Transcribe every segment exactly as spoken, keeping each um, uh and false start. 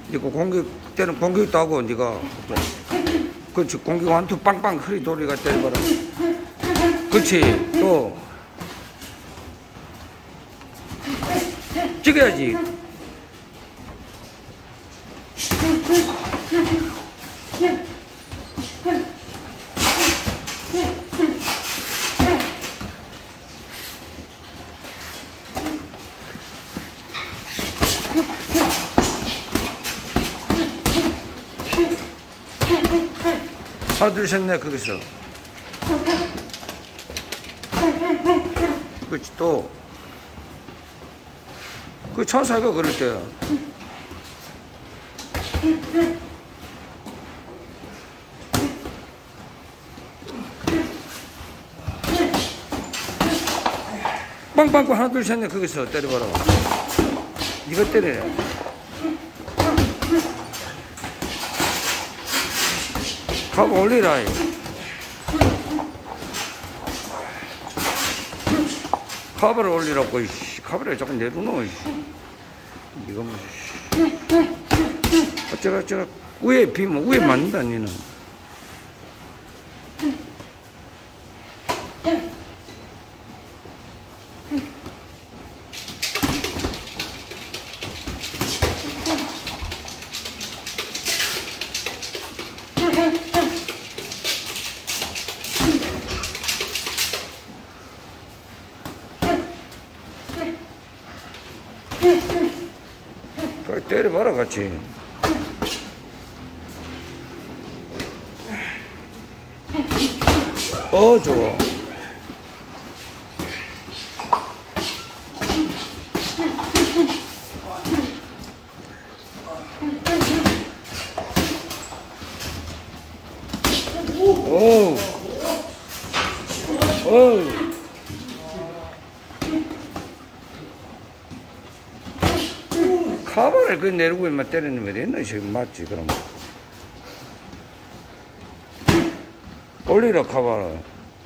니가 공격 때는 공격도 하고 니가 그렇지. 공격 완투 빵빵 허리 돌리가 때려봐라. 그렇지. 또 찍어야지. 하나 둘 셋 넷 거기서 그렇지. 또 그 천사가 그럴 때야. 빵빵빵 하나 둘 셋 넷 거기서 때려봐라. 이거 때려. 컵 올리라. 컵을 올리라고. 컵을 조금 내려놓어. 이거 뭐 어쩌라 어쩌라. 위에 비면 위에 맞는다 니는. 그래 때려봐라 같이. 어 좋아. 오. 오. 카바를 그 내리고 있만 때리는 왜 됐나? 지금 맞지, 그럼. 올리라, 카바를.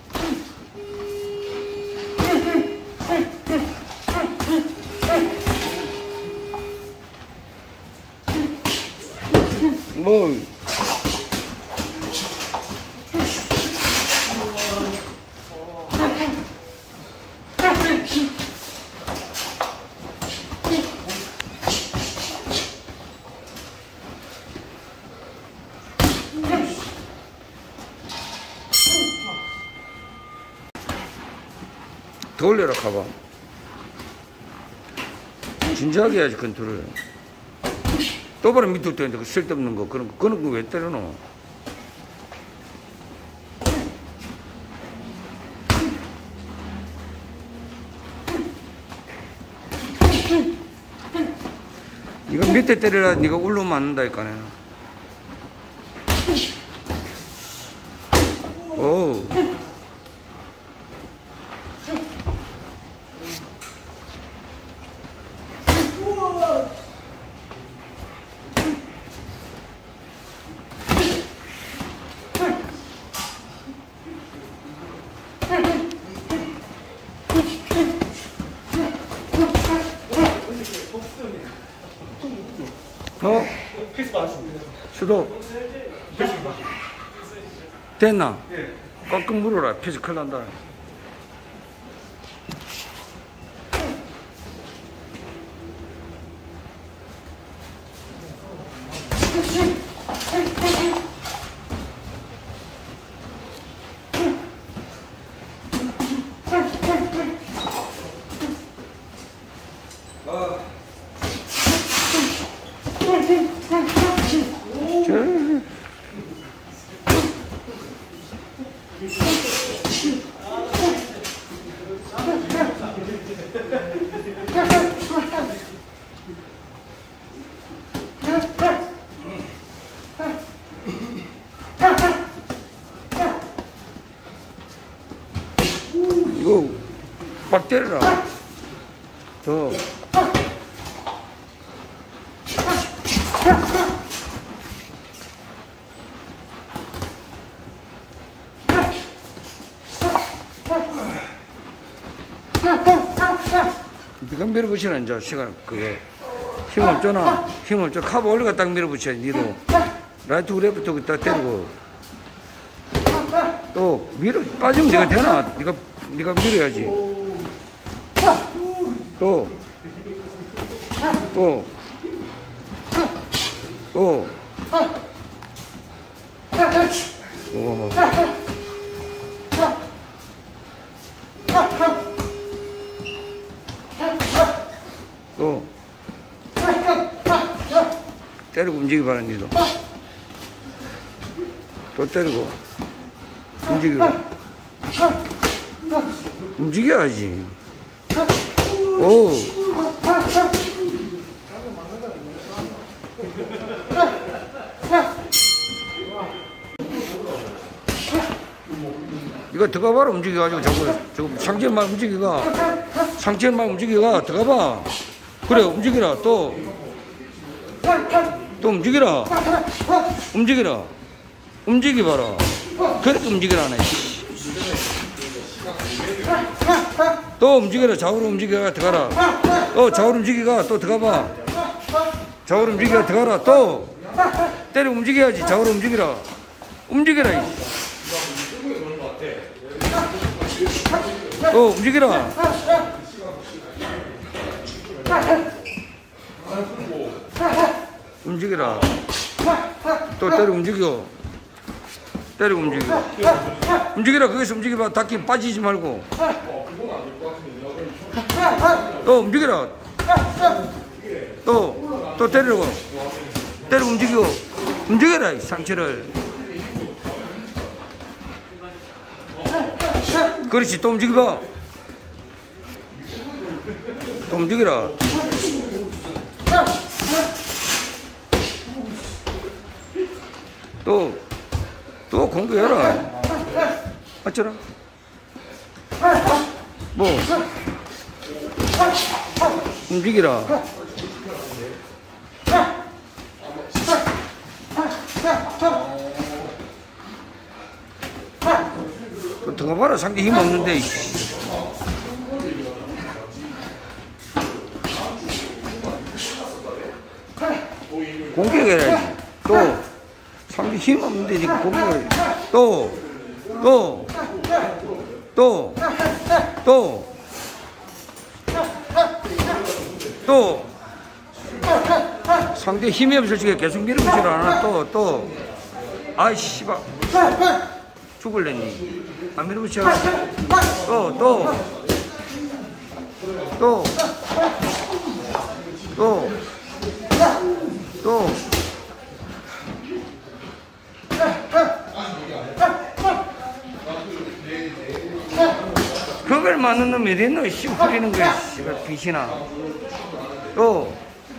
뭐. 더 올려라 가봐. 진지하게 해야지 컨트롤. 똑바로 밑으로 때는데 그 쓸데없는 거 그런 거 그런 거 왜 때려놓어? 이거 밑에 때려라. 니가 울로 맞는다니까네. 오. 어? 수도 됐나? 꽉꽉 물어라. 피지 큰일 난다. 이거 빡 때려라. 더. 네가 밀어보시나 이제 시간 그게 힘 없잖아. 힘 없죠. 카브 올려가 딱 밀어붙여야지, 니도. 라이트 그래프트 딱 때리고. 또, 밀어, 빠지면 네가 되나? 네가, 네가 밀어야지. 또, 또, 또. 오. 또. 때리고 움직이 봐라, 니도. 또 때리고. 움직이고. 움직여야지. 오. 이거 들어가봐라, 움직여가지고. 저거, 저거, 상체만 움직이가. 상체만 움직이가. 들어가봐. 그래, 움직이라. 또. 또 움직이라. 움직이라. 움직여봐라. 그렇게 움직이라네. 또 움직여라. 좌우로 움직여가 들어가라. 또 좌우로 움직이가. 또 들어가봐. 좌우로 움직여가 들어가라. 또 때려 움직여야지. 좌우로 움직이라. 움직여라. 또 움직이라. 움직이라. 또 때려 움직여. 때리고 움직여. 움직이라. 거기서 움직여봐. 닿기 빠지지 말고. 또 움직여라. 또, 또 때리고. 때리고 움직여. 움직여라. 상체를. 그렇지. 또 움직여봐. 또 움직여라. 또, 또 공부해라. 맞잖아? 뭐, 움직이라. 또 들어가봐라. 상대 힘 없는데. 공격해야지. 또 상대 힘 없는데 니가 공격을. 또, 또, 또, 또, 또. 상대 힘이 없을 적에 계속 밀어붙이를 안 하나. 또, 또. 아이 씨발 죽을래니. 안 밀어붙여. 또, 또, 또, 또, 또. 그걸 맞는 놈이 어딨노? 씨, 후리는 거야, 씨발, 빛이나. 또.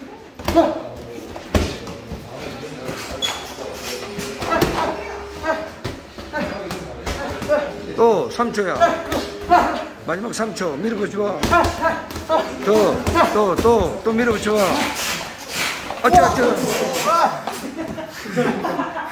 또, 삼 초야. 마지막 삼 초. 밀어붙여봐. 또, 또, 또, 또 밀어붙여봐. 어쩌, 어쩌.